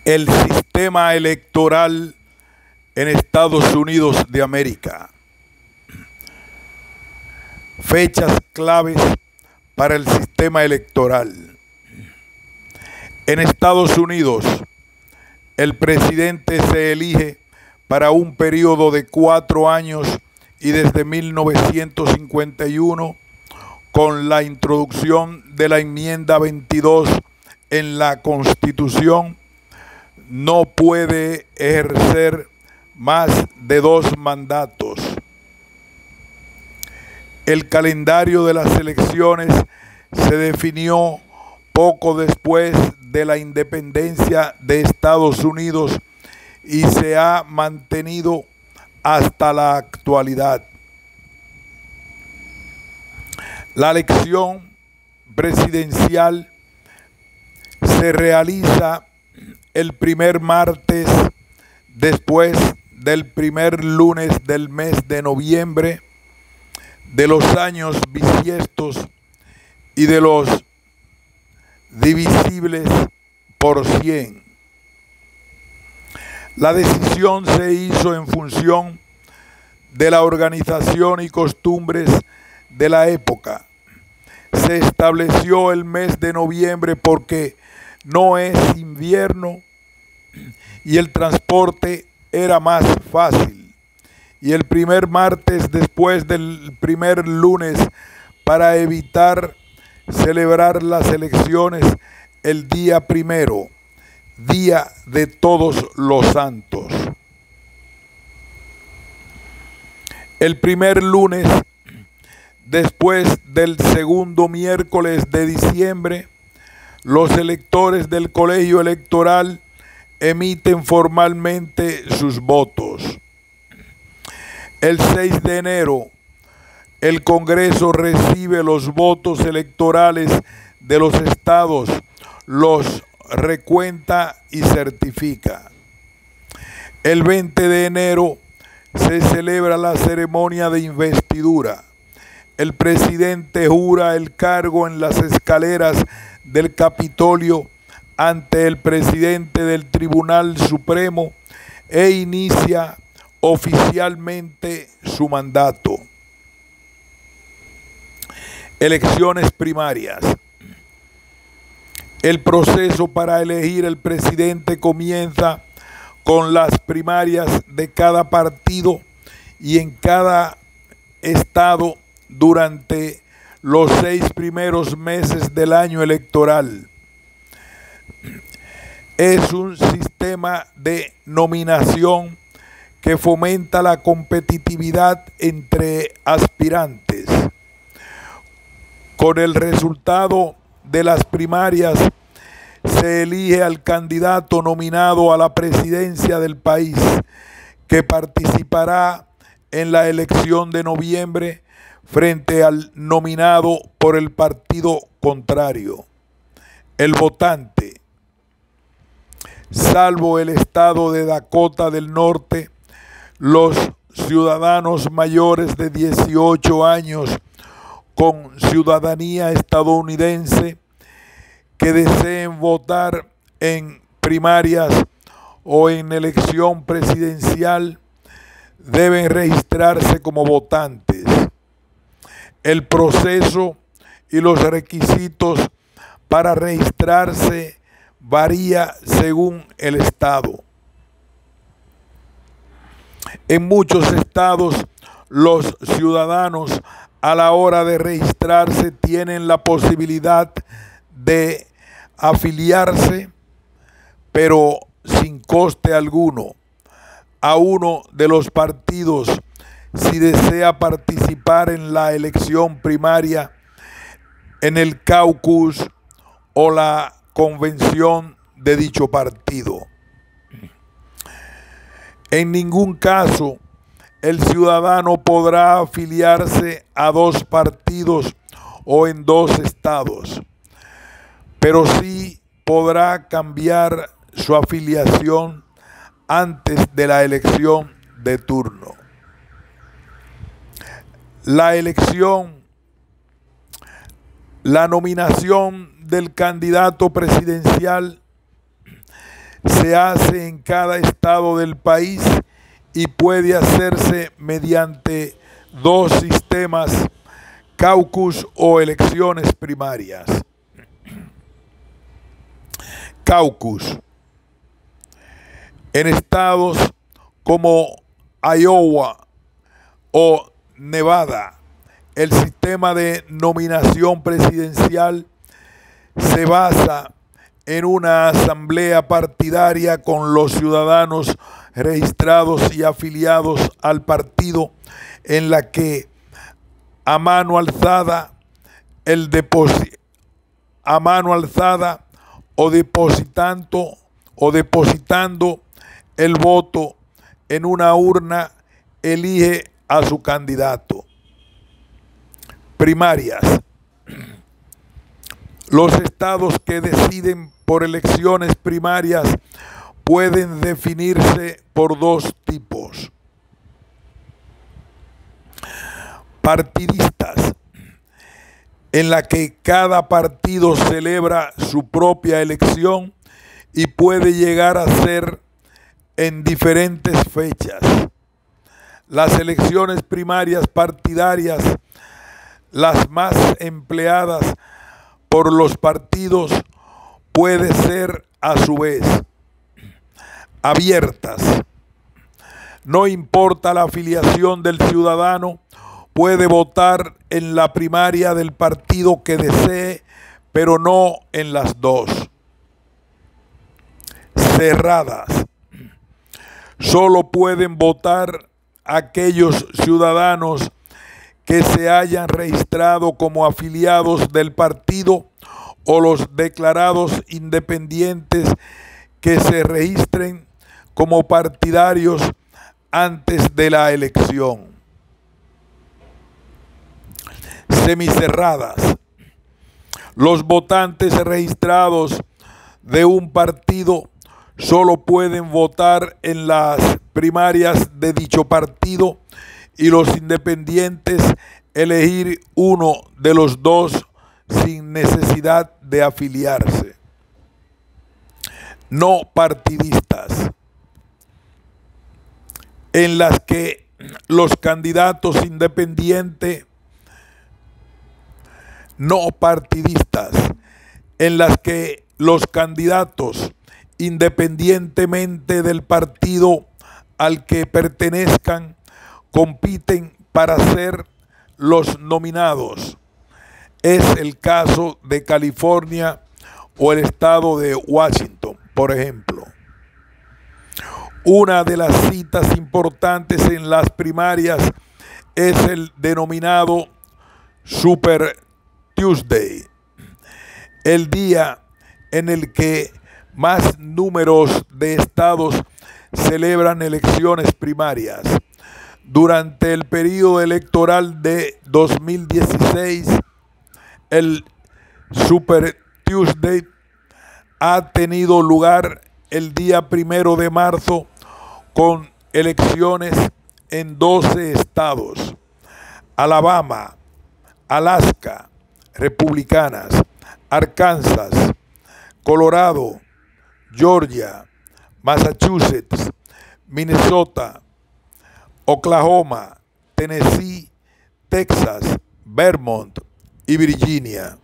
El sistema electoral en Estados Unidos de América. Fechas claves para el sistema electoral. En Estados Unidos, el presidente se elige para un periodo de 4 años y desde 1951, con la introducción de la enmienda 22 en la Constitución, no puede ejercer más de 2 mandatos. El calendario de las elecciones se definió poco después de la independencia de Estados Unidos y se ha mantenido hasta la actualidad. La elección presidencial se realiza el primer martes después del primer lunes del mes de noviembre de los años bisiestos y de los divisibles por 100. La decisión se hizo en función de la organización y costumbres de la época. Se estableció el mes de noviembre porque no es invierno y el transporte era más fácil, y el primer martes después del primer lunes para evitar celebrar las elecciones el día primero, Día de Todos los Santos. El primer lunes después del segundo miércoles de diciembre, los electores del colegio electoral emiten formalmente sus votos. El 6 de enero, el Congreso recibe los votos electorales de los estados, los recuenta y certifica. El 20 de enero se celebra la ceremonia de investidura. El presidente jura el cargo en las escaleras del Capitolio ante el presidente del Tribunal Supremo e inicia oficialmente su mandato. Elecciones primarias. El proceso para elegir el presidente comienza con las primarias de cada partido y en cada estado durante los 6 primeros meses del año electoral. Es un sistema de nominación que fomenta la competitividad entre aspirantes. Con el resultado de las primarias se elige al candidato nominado a la presidencia del país, que participará en la elección de noviembre frente al nominado por el partido contrario. El votante, salvo el estado de Dakota del Norte, los ciudadanos mayores de 18 años con ciudadanía estadounidense que deseen votar en primarias o en elección presidencial deben registrarse como votantes. El proceso y los requisitos para registrarse varía según el estado. En muchos estados, los ciudadanos a la hora de registrarse tienen la posibilidad de afiliarse, pero sin coste alguno, a uno de los partidos si desea participar en la elección primaria, en el caucus o la convención de dicho partido. En ningún caso el ciudadano podrá afiliarse a 2 partidos o en 2 estados, pero sí podrá cambiar su afiliación antes de la elección de turno. La nominación del candidato presidencial se hace en cada estado del país y puede hacerse mediante dos sistemas: caucus o elecciones primarias. Caucus. En estados como Iowa o Nevada, el sistema de nominación presidencial se basa en una asamblea partidaria con los ciudadanos registrados y afiliados al partido, en la que a mano alzada o depositando el voto en una urna, elige a su candidato. Primarias. Los estados que deciden por elecciones primarias pueden definirse por dos tipos: partidistas, en la que cada partido celebra su propia elección y puede llegar a ser en diferentes fechas. Las elecciones primarias partidarias, las más empleadas por los partidos, puede ser a su vez abiertas. No importa la afiliación del ciudadano, puede votar en la primaria del partido que desee, pero no en las dos. Cerradas. Solo pueden votar aquellos ciudadanos que se hayan registrado como afiliados del partido o los declarados independientes que se registren como partidarios antes de la elección. Semicerradas. Los votantes registrados de un partido solo pueden votar en las primarias de dicho partido, y los independientes elegir uno de los dos sin necesidad de afiliarse. No partidistas, en las que los candidatos independientes no partidistas, en las que los candidatos, independientemente del partido al que pertenezcan, compiten para ser los nominados. Es el caso de California o el estado de Washington, por ejemplo. Una de las citas importantes en las primarias es el denominado Super Tuesday, el día en el que más números de estados celebran elecciones primarias. Durante el periodo electoral de 2016, el Super Tuesday ha tenido lugar el día 1 de marzo, con elecciones en 12 estados: Alabama, Alaska, republicanas; Arkansas, Colorado, Georgia, Massachusetts, Minnesota, Oklahoma, Tennessee, Texas, Vermont y Virginia.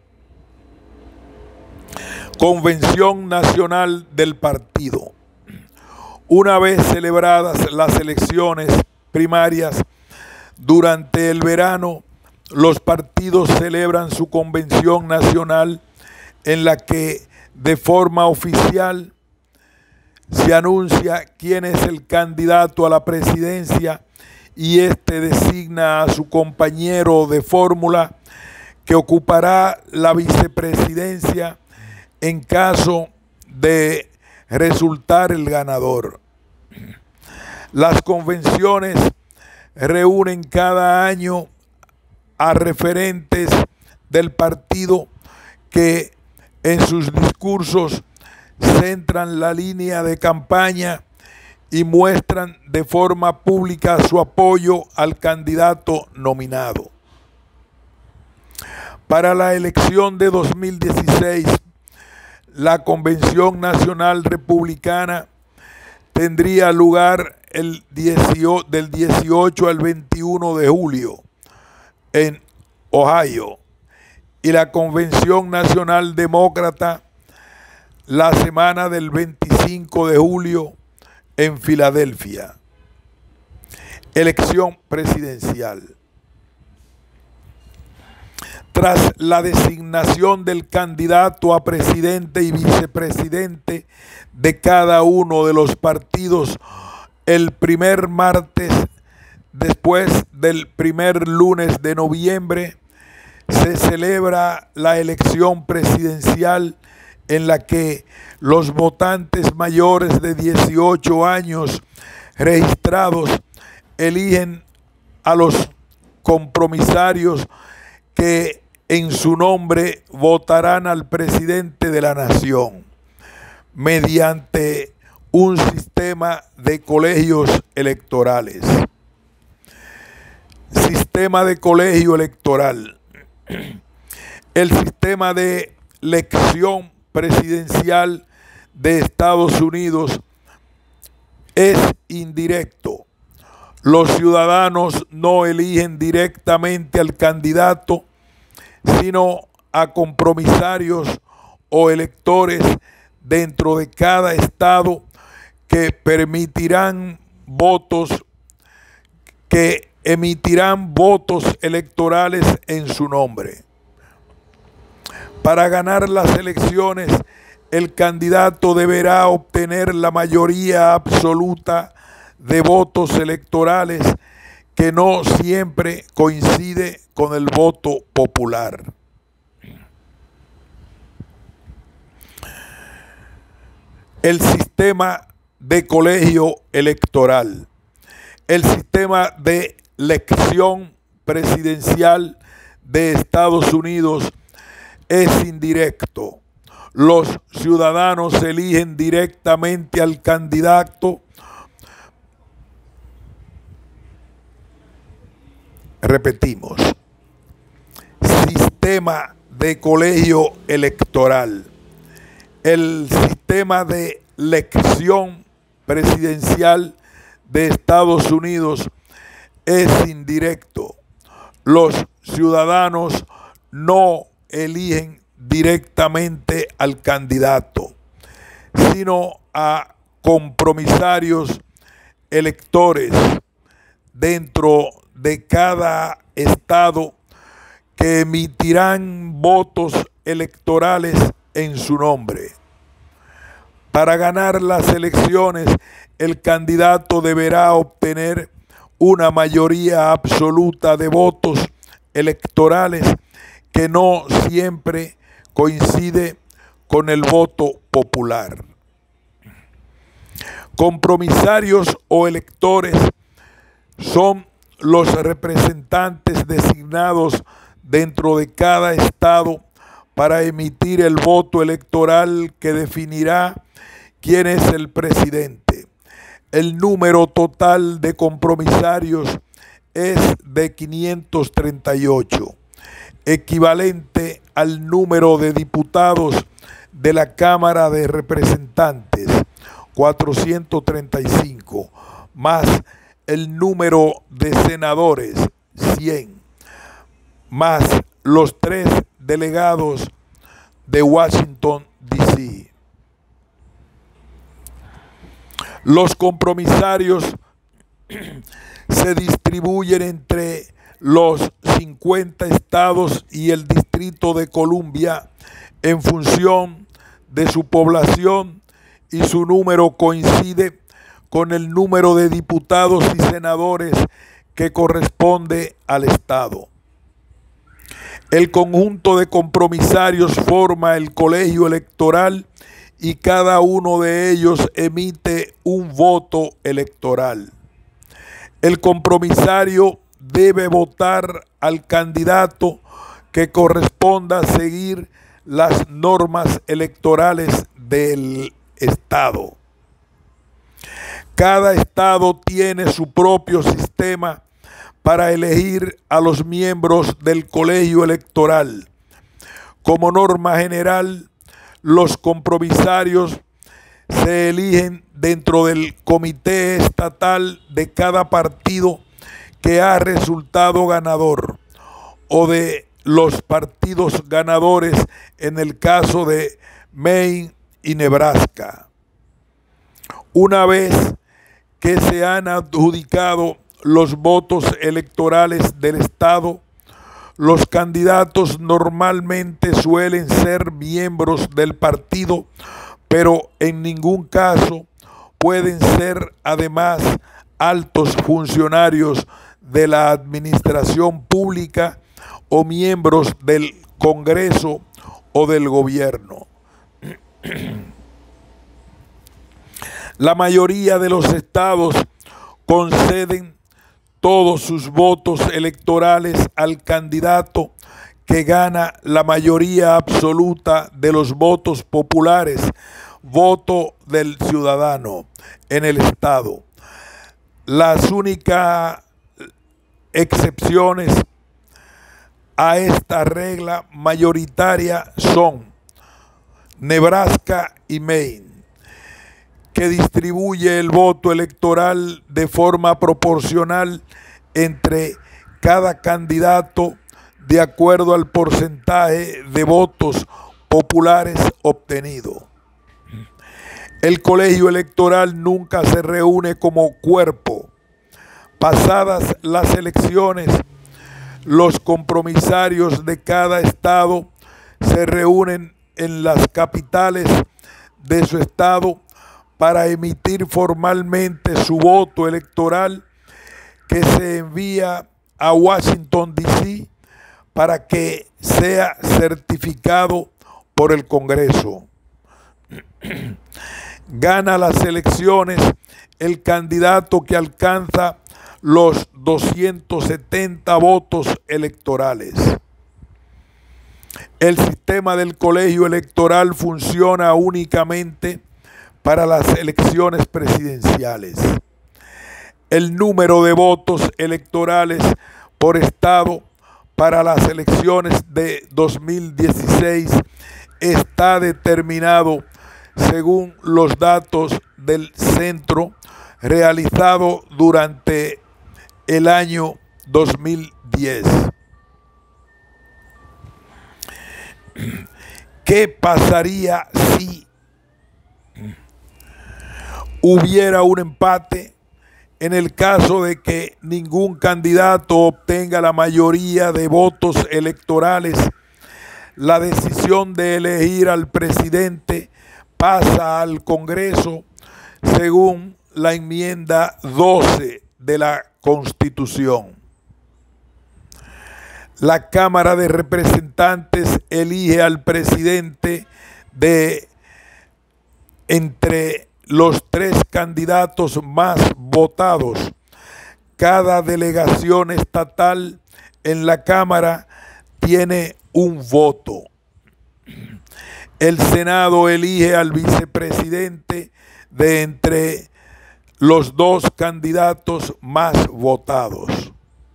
Convención Nacional del Partido. Una vez celebradas las elecciones primarias, durante el verano, los partidos celebran su convención nacional, en la que de forma oficial se anuncia quién es el candidato a la presidencia, y este designa a su compañero de fórmula, que ocupará la vicepresidencia en caso de resultar el ganador. Las convenciones reúnen cada año a referentes del partido que en sus discursos centran la línea de campaña y muestran de forma pública su apoyo al candidato nominado. Para la elección de 2016, La Convención Nacional Republicana tendría lugar del 18 al 21 de julio en Ohio, y la Convención Nacional Demócrata la semana del 25 de julio en Filadelfia. Elección presidencial. Tras la designación del candidato a presidente y vicepresidente de cada uno de los partidos el primer martes después del primer lunes de noviembre, se celebra la elección presidencial en la que los votantes mayores de 18 años registrados eligen a los compromisarios que en su nombre votarán al presidente de la nación mediante un sistema de colegios electorales. Sistema de colegio electoral. El sistema de elección presidencial de Estados Unidos es indirecto. Los ciudadanos no eligen directamente al candidato, sino a compromisarios o electores dentro de cada estado que emitirán votos electorales en su nombre. Para ganar las elecciones, el candidato deberá obtener la mayoría absoluta de votos electorales, que no siempre coincide con el voto popular. El sistema de colegio electoral. El sistema de elección presidencial de Estados Unidos es indirecto. Los ciudadanos eligen directamente al candidato. Repetimos, sistema de colegio electoral. El sistema de elección presidencial de Estados Unidos es indirecto. Los ciudadanos no eligen directamente al candidato, sino a compromisarios electores dentro de cada estado que emitirán votos electorales en su nombre. Para ganar las elecciones, el candidato deberá obtener una mayoría absoluta de votos electorales que no siempre coincide con el voto popular. Compromisarios o electores son los representantes designados dentro de cada estado para emitir el voto electoral que definirá quién es el presidente. El número total de compromisarios es de 538, equivalente al número de diputados de la Cámara de Representantes, 435, más el número de senadores, 100, más los 3 delegados de Washington, D.C. Los compromisarios se distribuyen entre los 50 estados y el Distrito de Columbia en función de su población, y su número coincide con el número de diputados y senadores que corresponde al estado. El conjunto de compromisarios forma el colegio electoral y cada uno de ellos emite un voto electoral. El compromisario debe votar al candidato que corresponda a seguir las normas electorales del estado. Cada estado tiene su propio sistema para elegir a los miembros del colegio electoral. Como norma general, Los compromisarios se eligen dentro del comité estatal de cada partido que ha resultado ganador o de los partidos ganadores en el caso de Maine y Nebraska. Una vez que se han adjudicado los votos electorales del estado, los candidatos normalmente suelen ser miembros del partido, pero en ningún caso pueden ser además altos funcionarios de la administración pública o miembros del Congreso o del gobierno. La mayoría de los estados conceden todos sus votos electorales al candidato que gana la mayoría absoluta de los votos populares, voto del ciudadano en el estado. Las únicas excepciones a esta regla mayoritaria son Nebraska y Maine, que distribuye el voto electoral de forma proporcional entre cada candidato de acuerdo al porcentaje de votos populares obtenido. El colegio electoral nunca se reúne como cuerpo. Pasadas las elecciones, los compromisarios de cada estado se reúnen en las capitales de su estado para emitir formalmente su voto electoral, que se envía a Washington, D.C. para que sea certificado por el Congreso. Gana las elecciones el candidato que alcanza los 270 votos electorales. El sistema del colegio electoral funciona únicamente para las elecciones presidenciales. El número de votos electorales por estado para las elecciones de 2016 está determinado según los datos del centro realizado durante el año 2010. ¿Qué pasaría si hubiera un empate en el caso de que ningún candidato obtenga la mayoría de votos electorales? La decisión de elegir al presidente pasa al Congreso según la enmienda 12 de la Constitución. La Cámara de Representantes elige al presidente de entre los 3 candidatos más votados. Cada delegación estatal en la Cámara tiene un voto. El Senado elige al vicepresidente de entre los 2 candidatos más votados.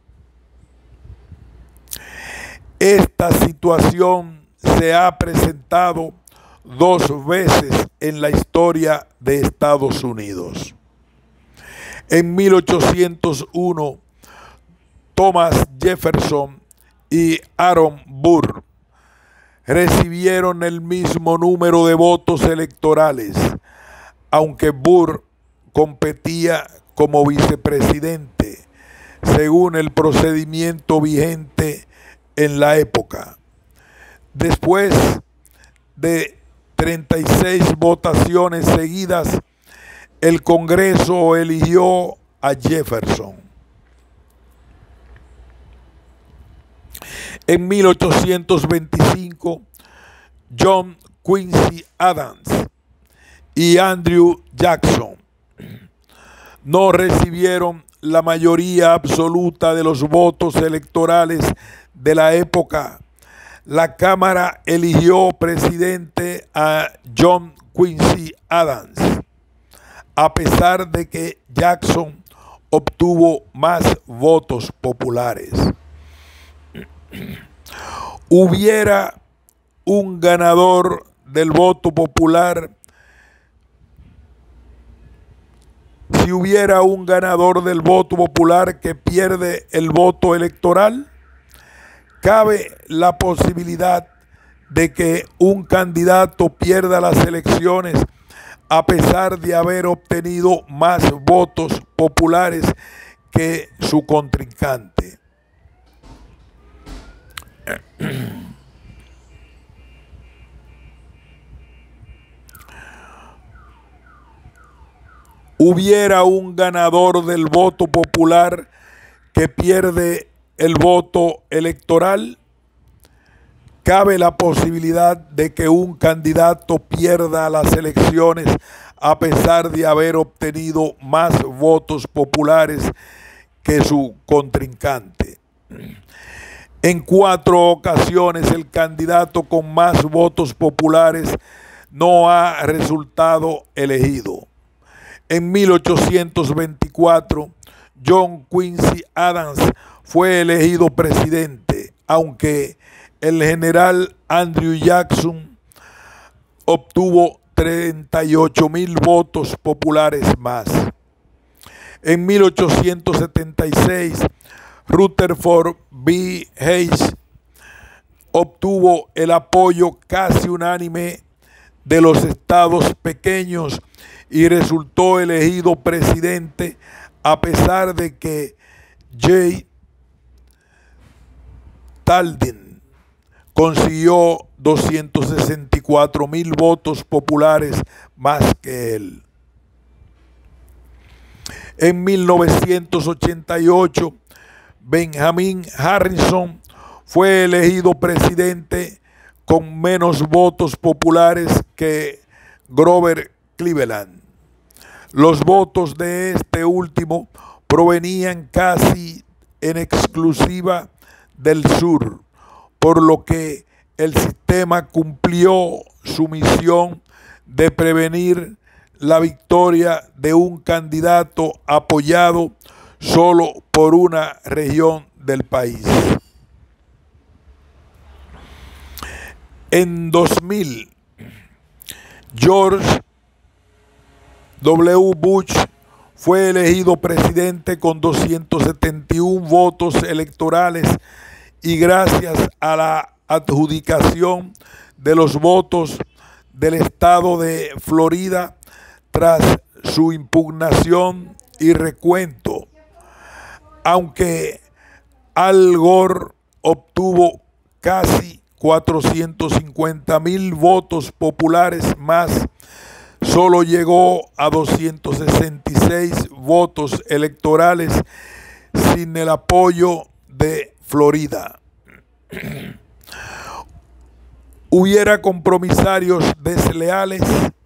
Esta situación se ha presentado 2 veces en la historia de Estados Unidos. En 1801, Thomas Jefferson y Aaron Burr recibieron el mismo número de votos electorales, aunque Burr competía como vicepresidente, según el procedimiento vigente en la época. Después de 36 votaciones seguidas, el Congreso eligió a Jefferson. En 1825, John Quincy Adams y Andrew Jackson no recibieron la mayoría absoluta de los votos electorales de la época. La Cámara eligió presidente a John Quincy Adams, a pesar de que Jackson obtuvo más votos populares. Hubiera un ganador del voto popular, si hubiera un ganador del voto popular que pierde el voto electoral, cabe la posibilidad de que un candidato pierda las elecciones a pesar de haber obtenido más votos populares que su contrincante. Hubiera un ganador del voto popular que pierde el voto electoral, cabe la posibilidad de que un candidato pierda las elecciones a pesar de haber obtenido más votos populares que su contrincante. En 4 ocasiones el candidato con más votos populares no ha resultado elegido. En 1824, John Quincy Adams fue elegido presidente, aunque el general Andrew Jackson obtuvo 38,000 votos populares más. En 1876, Rutherford B. Hayes obtuvo el apoyo casi unánime de los estados pequeños y resultó elegido presidente a pesar de que J. Talden consiguió 264,000 votos populares más que él. En 1988, Benjamin Harrison fue elegido presidente con menos votos populares que Grover Cleveland. Los votos de este último provenían casi en exclusiva del sur, por lo que el sistema cumplió su misión de prevenir la victoria de un candidato apoyado solo por una región del país. En 2000, George W. Bush fue elegido presidente con 271 votos electorales y gracias a la adjudicación de los votos del estado de Florida tras su impugnación y recuento, aunque Al Gore obtuvo casi 450,000 votos populares más, solo llegó a 266 votos electorales sin el apoyo de Florida. ¿Hubiera compromisarios desleales?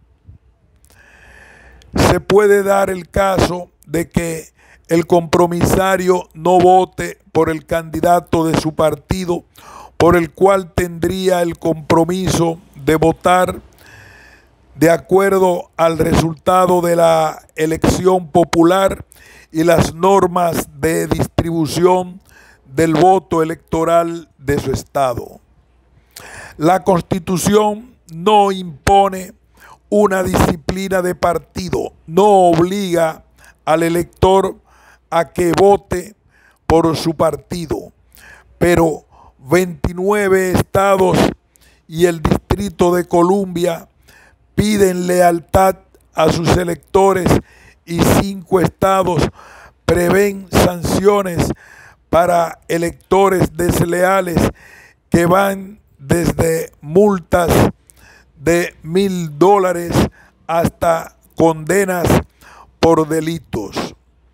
Se puede dar el caso de que el compromisario no vote por el candidato de su partido, por el cual tendría el compromiso de votar de acuerdo al resultado de la elección popular y las normas de distribución del voto electoral de su estado. La Constitución no impone una disciplina de partido, no obliga al elector a que vote por su partido, pero 29 estados y el Distrito de Columbia piden lealtad a sus electores y 5 estados prevén sanciones para electores desleales que van desde multas de $1,000 hasta condenas por delitos.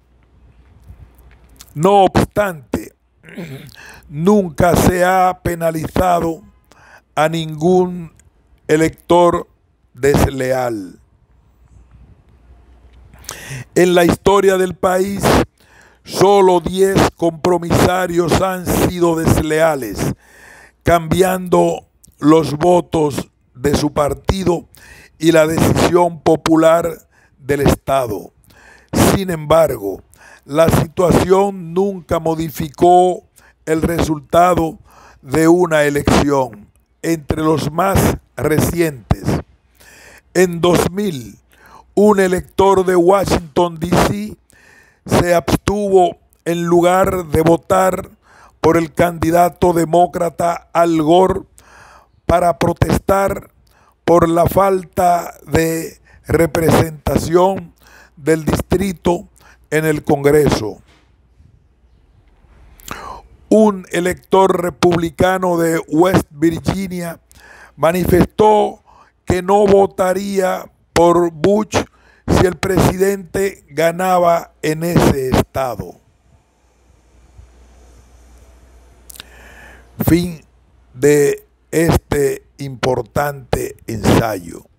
No obstante, nunca se ha penalizado a ningún elector desleal. En la historia del país, solo 10 compromisarios han sido desleales, cambiando los votos de su partido y la decisión popular del Estado. Sin embargo, la situación nunca modificó el resultado de una elección. Entre los más recientes. En 2000, un elector de Washington, D.C. se abstuvo en lugar de votar por el candidato demócrata Al Gore para protestar por la falta de representación del distrito en el Congreso. Un elector republicano de West Virginia manifestó que no votaría por Bush si el presidente ganaba en ese estado. Fin de este importante ensayo.